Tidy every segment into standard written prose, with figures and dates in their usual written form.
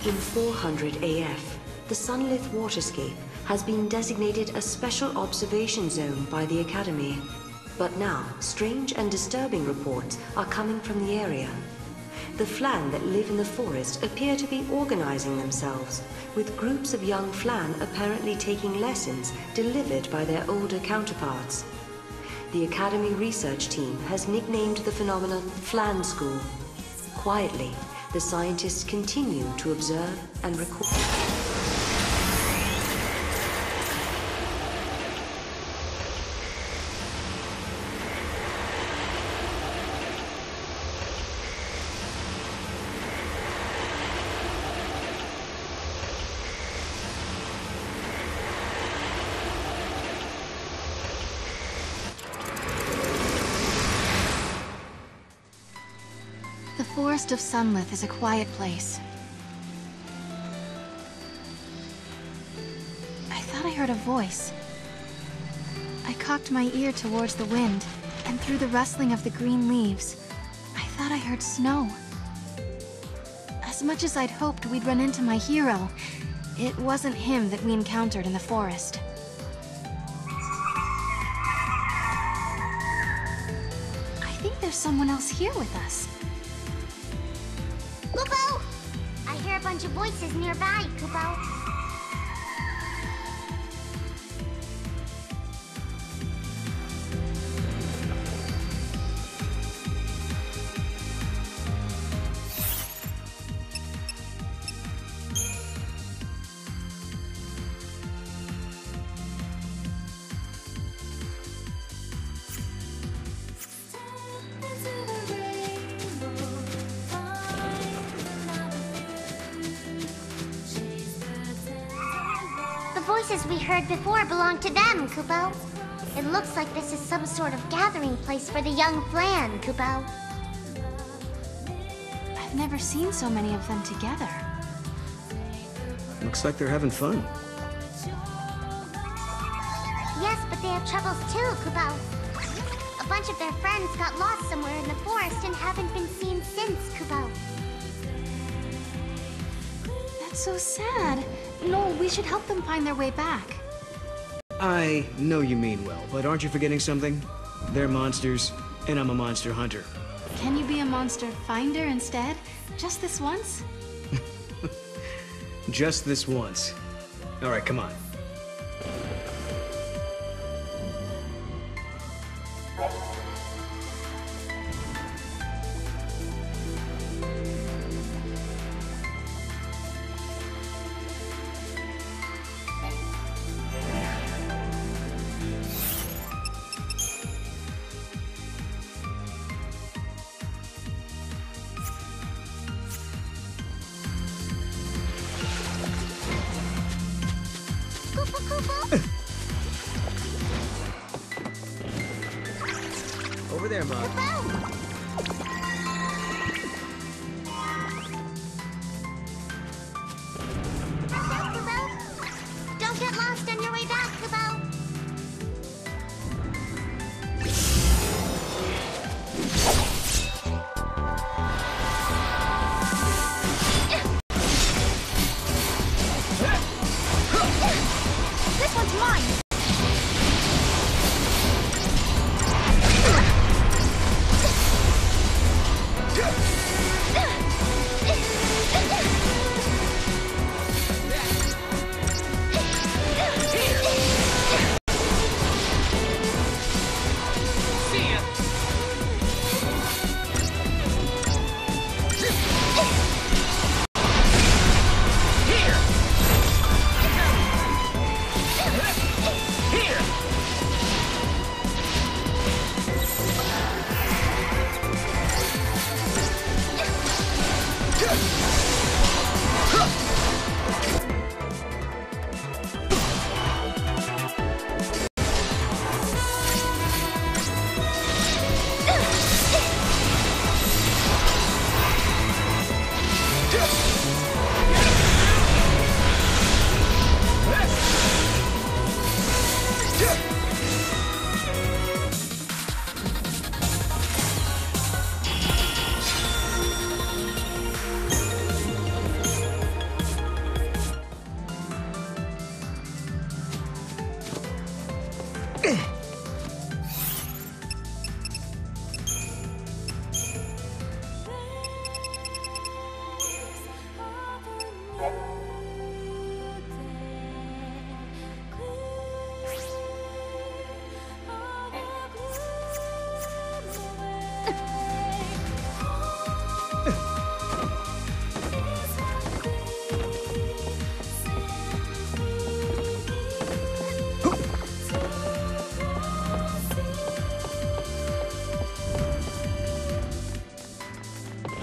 In 400 AF, the Sunleth Waterscape has been designated a special observation zone by the Academy. But now, strange and disturbing reports are coming from the area. The Flan that live in the forest appear to be organizing themselves, with groups of young Flan apparently taking lessons delivered by their older counterparts. The Academy research team has nicknamed the phenomenon Flan School. Quietly, the scientists continue to observe and record. The forest of Sunleth is a quiet place. I thought I heard a voice. I cocked my ear towards the wind, and through the rustling of the green leaves, I thought I heard snow. As much as I'd hoped we'd run into my hero, it wasn't him that we encountered in the forest. I think there's someone else here with us. Kupo! I hear a bunch of voices nearby, Kupo. Voices we heard before belong to them, Kupo. It looks like this is some sort of gathering place for the young Flan, Kupo. I've never seen so many of them together. Looks like they're having fun. Yes, but they have troubles too, Kupo. A bunch of their friends got lost somewhere in the forest and haven't been seen since, Kupo. That's so sad. No, we should help them find their way back. I know you mean well, but aren't you forgetting something? They're monsters, and I'm a monster hunter. Can you be a monster finder instead? Just this once? Just this once. All right, come on. Over there, Mom. Don't get lost on your way back, Kupo. This one's mine!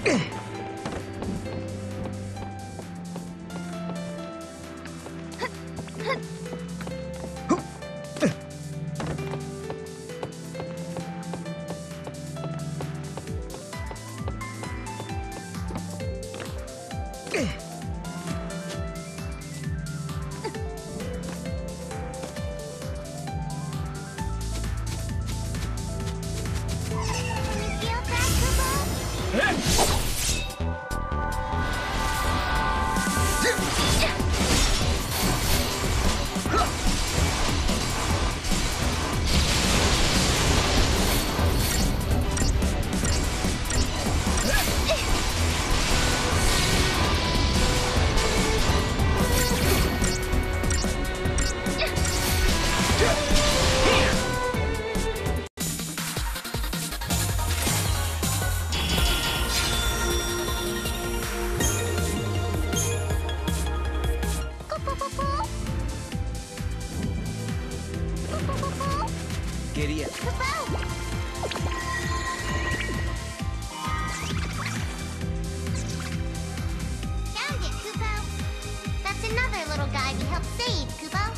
Giddy up. Found it, Kupo. That's another little guy we helped save, Kupo.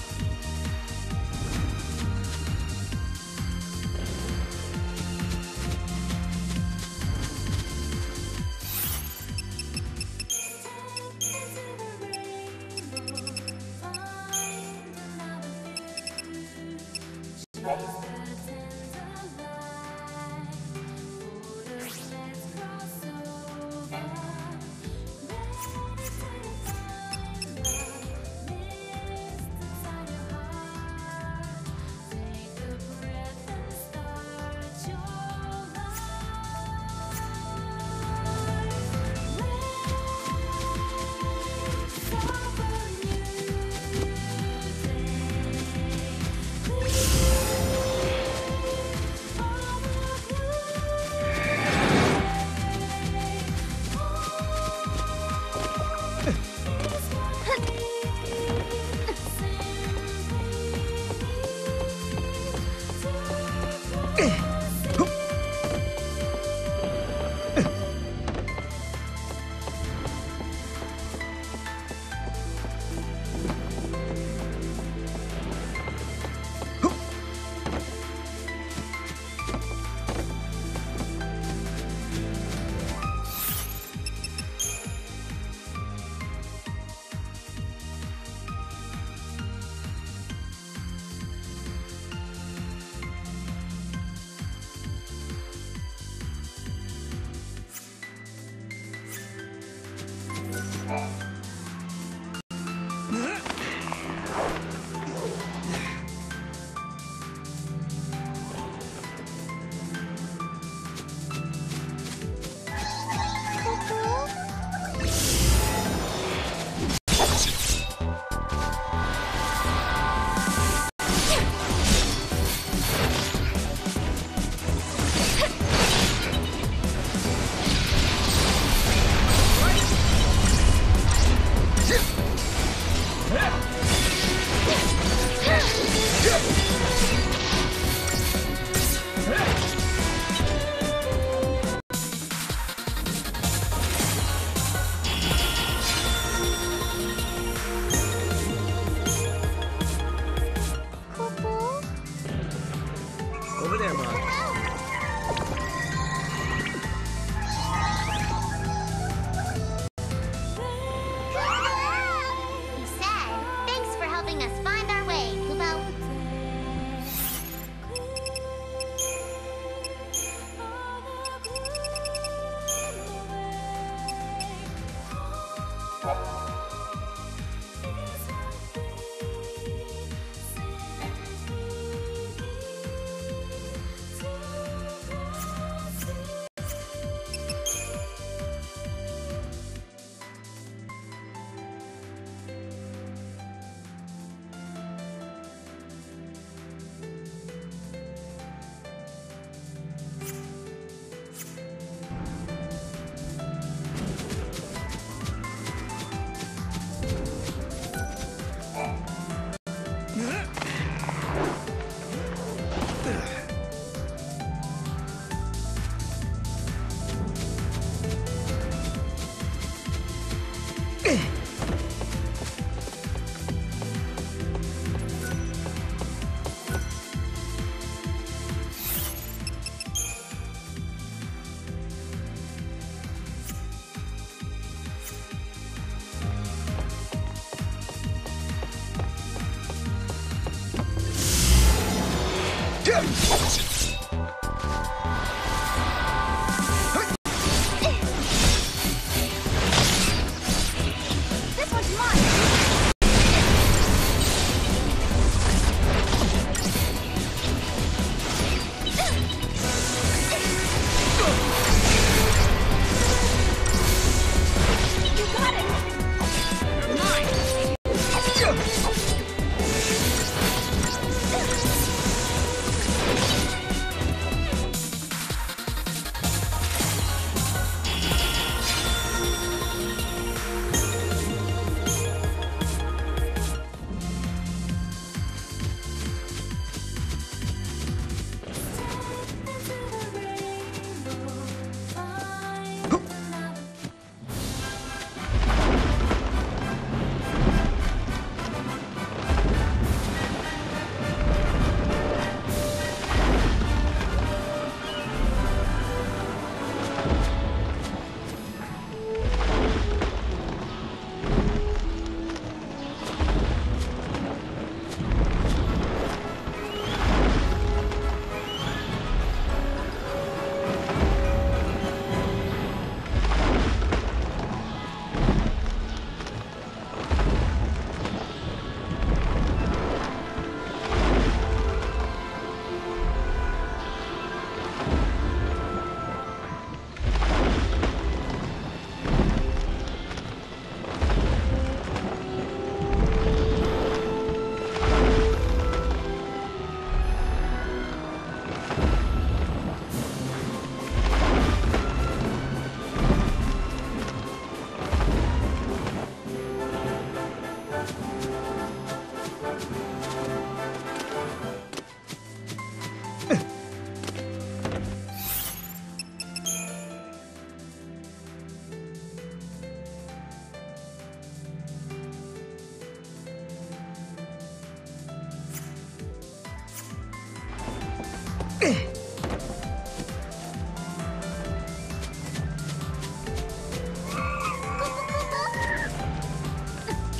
Over there, Mom. He said, thanks for helping us find our way, Kupo.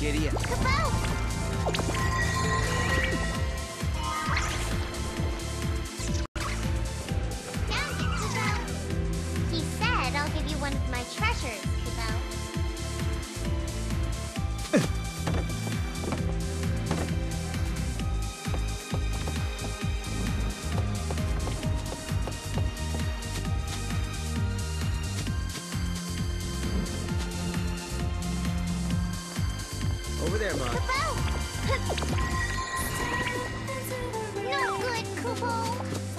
Giddy up. Kaboom! Found it, Kubo. He said I'll give you one of my treasures, Kubo. Over there, Mom. Kubo! No good, Kubo.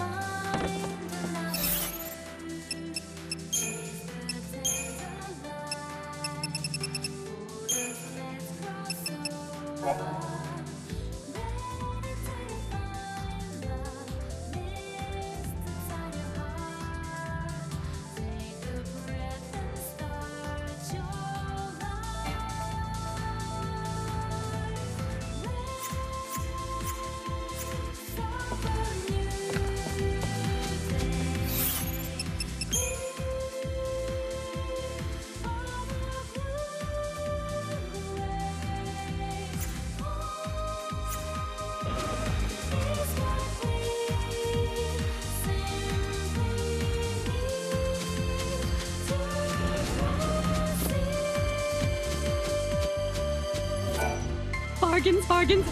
Bargains, bargains.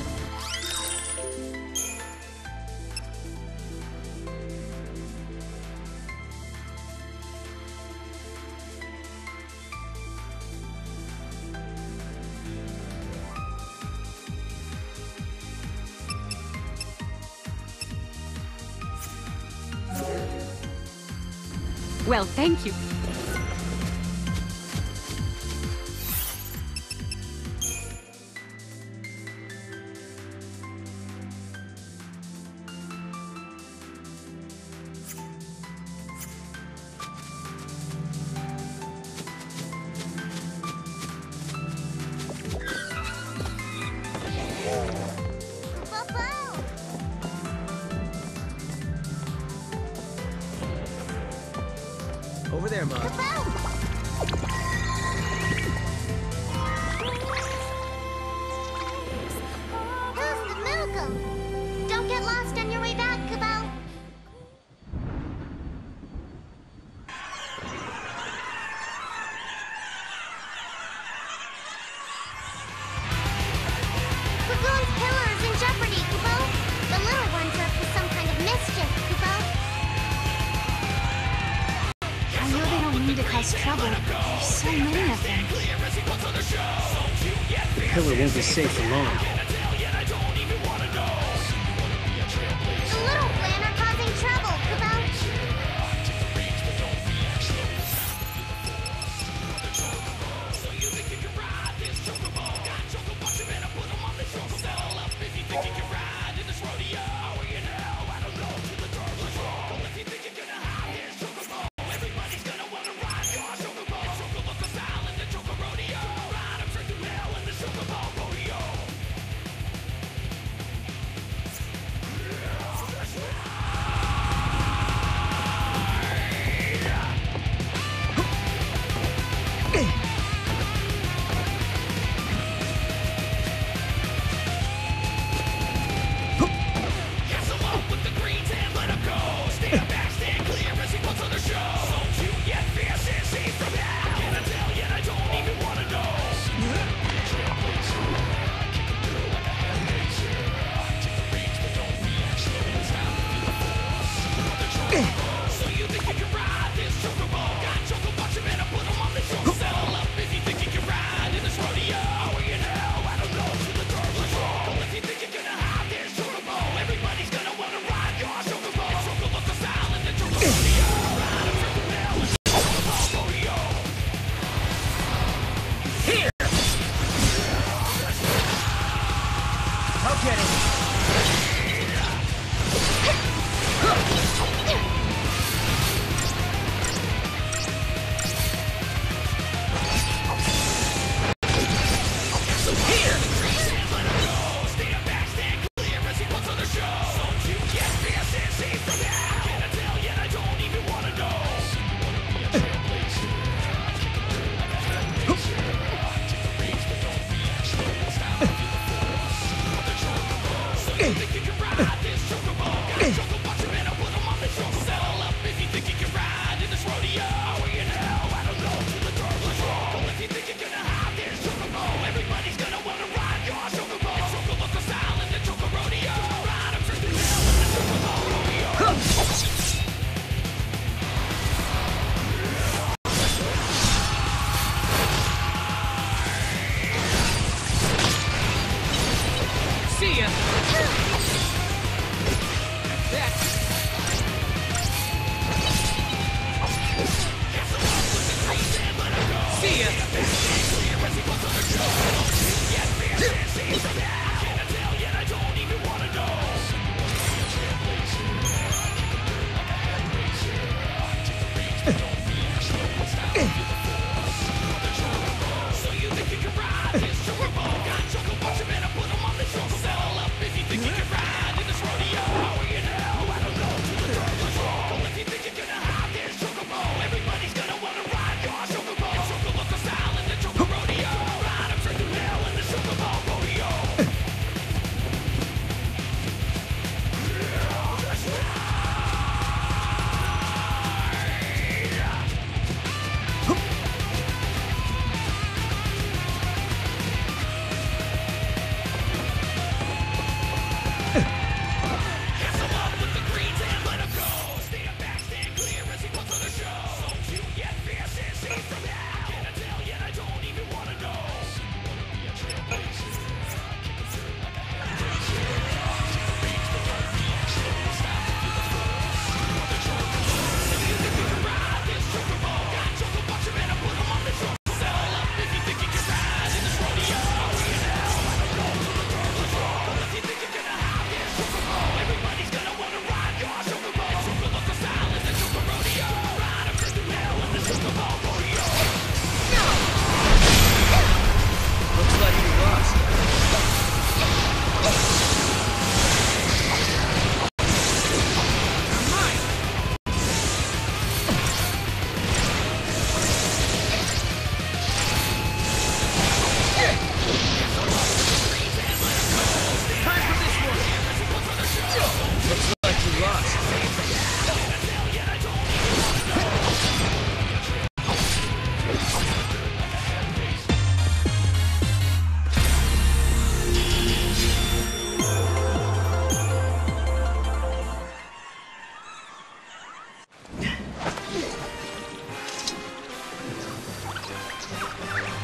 Well, thank you. Over there, Mom. Who's the Moogle? Don't get lost on your way back, Kubo. Lagoon's pillar is in jeopardy, Kubo. The little ones are up to some kind of mischief, Kubo. I know they don't mean to cause trouble. There's so many of them. The pillar won't be safe for long. The little Flan are causing trouble, Kubo.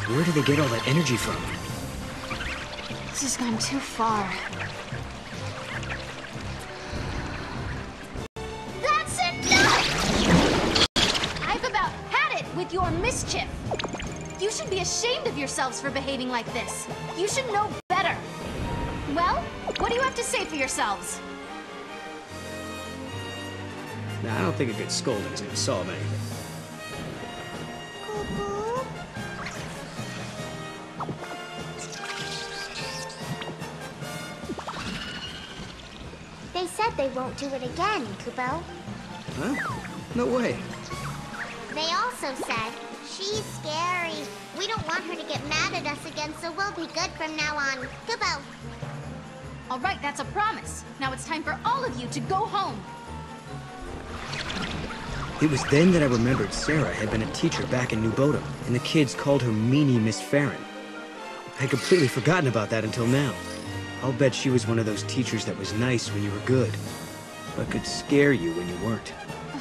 Where do they get all that energy from? This has gone too far. That's enough! I've about had it with your mischief. You should be ashamed of yourselves for behaving like this. You should know better. Well, what do you have to say for yourselves? Nah, I don't think a good scolding's gonna solve anything. They said they won't do it again, Kupo. Huh? No way. They also said, she's scary. We don't want her to get mad at us again, so we'll be good from now on. Kupo! All right, that's a promise. Now it's time for all of you to go home. It was then that I remembered Serah had been a teacher back in New Bodom, and the kids called her Meanie Miss Farron. I'd completely forgotten about that until now. I'll bet she was one of those teachers that was nice when you were good, but could scare you when you weren't.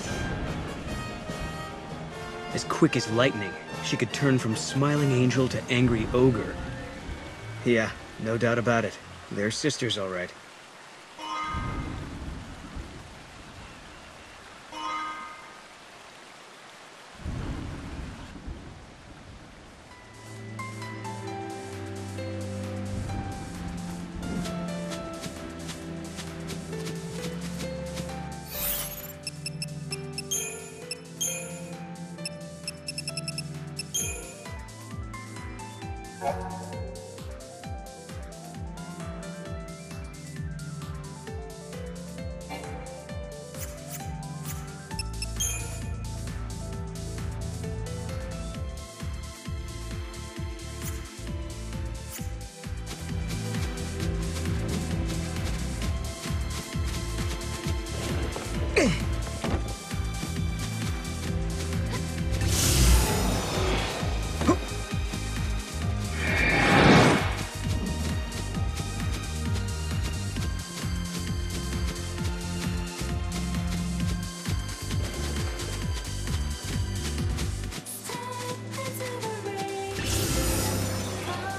As quick as lightning, she could turn from smiling angel to angry ogre. Yeah, no doubt about it. They're sisters, all right.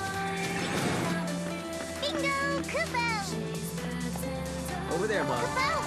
Bingo, Kupo! Over there, Mom. Kupo!